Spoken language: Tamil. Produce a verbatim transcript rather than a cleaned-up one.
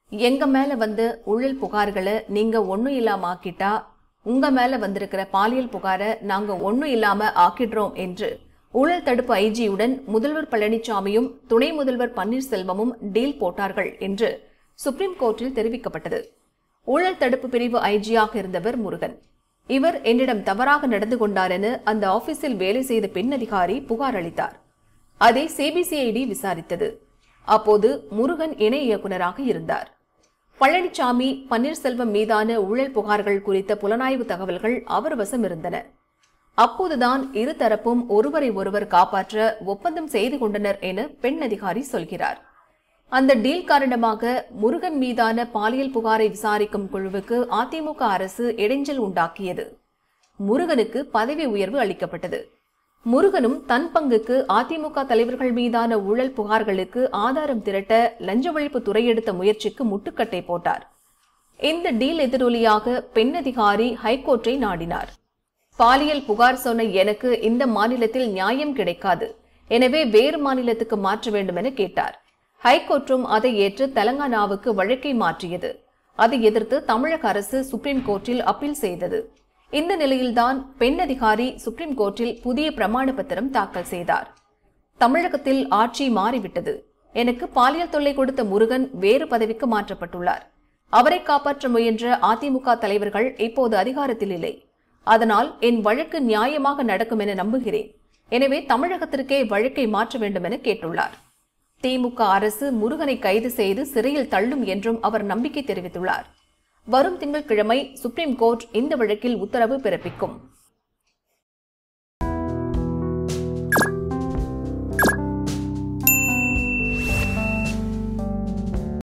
எங்க மேல வந்து ஊழல் புகார்களை நீங்க ஒண்ணும் இல்லாம ஆக்கிட்டா உங்க மேல வந்திருக்கிற பாலியல் புகாரை நாங்க ஒண்ணும் இல்லாம ஆக்கிடுறோம் என்று ஊழல் தடுப்பு ஐஜியுடன் முதல்வர் பழனிசாமியும் துணை முதல்வர் பன்னீர்செல்வமும் டீல் போட்டார்கள் என்று சுப்ரீம் கோர்ட்டில் தெரிவிக்கப்பட்டது. ஊழல் தடுப்பு பிரிவு ஐஜியாக இருந்தவர் முருகன். இவர் என்னிடம் தவறாக நடந்து கொண்டார் என அந்த ஆபீஸில் வேலை செய்த பெண் அதிகாரி புகார் அளித்தார். அதை சிபிசிஐடி விசாரித்தது. அப்போது முருகன் இணை இயக்குநராக இருந்தார். பழனிசாமி பன்னீர்செல்வம் மீதான ஊழல் புகார்கள் குறித்த புலனாய்வு தகவல்கள் அவர் வசம் இருந்தன. அப்போதுதான் இருதரப்பும் ஒருவரை ஒருவர் காப்பாற்ற ஒப்பந்தம் செய்து கொண்டனர் என பெண் அதிகாரி சொல்கிறார். அந்த டீல் காரணமாக முருகன் மீதான பாலியல் புகாரை விசாரிக்கும் குழுவுக்கு அதிமுக அரசு இடைஞ்சல் உண்டாக்கியது. முருகனுக்கு பதவி உயர்வு அளிக்கப்பட்டது. முருகனும் தன் பங்குக்கு அதிமுக தலைவர்கள் மீதான ஊழல் புகார்களுக்கு ஆதாரம் திரட்ட லஞ்ச ஒழிப்பு துறை எடுத்த முயற்சிக்கு முட்டுக்கட்டை போட்டார். இந்த டீல் எதிரொலியாக பெண் அதிகாரி ஹைகோர்ட்டை நாடினார். பாலியல் புகார் சொன்ன எனக்கு இந்த மாநிலத்தில் நியாயம் கிடைக்காது, எனவே வேறு மாநிலத்துக்கு மாற்ற வேண்டும் என கேட்டார். ஹைகோர்ட்டும் அதை ஏற்று தெலங்கானாவுக்கு வழக்கை மாற்றியது. அதை எதிர்த்து தமிழக அரசு சுப்ரீம் கோர்ட்டில் அப்பீல் செய்தது. இந்த நிலையில்தான் பெண் அதிகாரி சுப்ரீம் கோர்ட்டில் புதிய பிரமாண பத்திரம் தாக்கல் செய்தார். தமிழகத்தில் ஆட்சி மாறிவிட்டது. எனக்கு பாலியல் தொல்லை கொடுத்த முருகன் வேறு பதவிக்கு மாற்றப்பட்டுள்ளார். அவரை காப்பாற்ற முயன்ற அதிமுக தலைவர்கள் இப்போது அதிகாரத்தில் இல்லை. அதனால் என் வழக்கு நியாயமாக நடக்கும் என நம்புகிறேன். எனவே தமிழகத்திற்கே வழக்கை மாற்ற வேண்டும் என கேட்டுள்ளார். திமுக அரசு முருகனை கைது செய்து சிறையில் தள்ளும் என்றும் அவர் நம்பிக்கை தெரிவித்துள்ளார். வரும் திங்கட்கிழமை சுப்ரீம் கோர்ட் இந்த வழக்கில் உத்தரவு பிறப்பிக்கும்.